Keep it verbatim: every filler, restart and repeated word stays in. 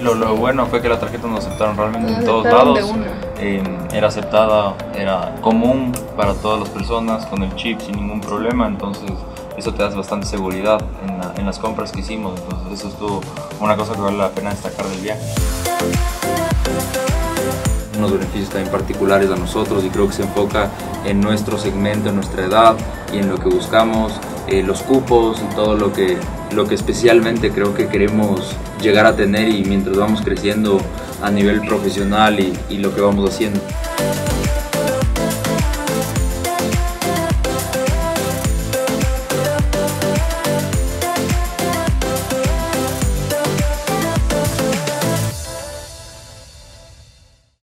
Lo, lo bueno fue que la tarjeta nos aceptaron realmente Nos en todos aceptaron lados. de una. Eh, era aceptada, era común para todas las personas con el chip sin ningún problema, entonces eso te da bastante seguridad en, la, en las compras que hicimos, entonces eso estuvo una cosa que vale la pena destacar del viaje. Unos beneficios también particulares a nosotros y creo que se enfoca en nuestro segmento, en nuestra edad y en lo que buscamos, eh, los cupos y todo lo que, lo que especialmente creo que queremos llegar a tener y mientras vamos creciendo a nivel profesional y, y lo que vamos haciendo.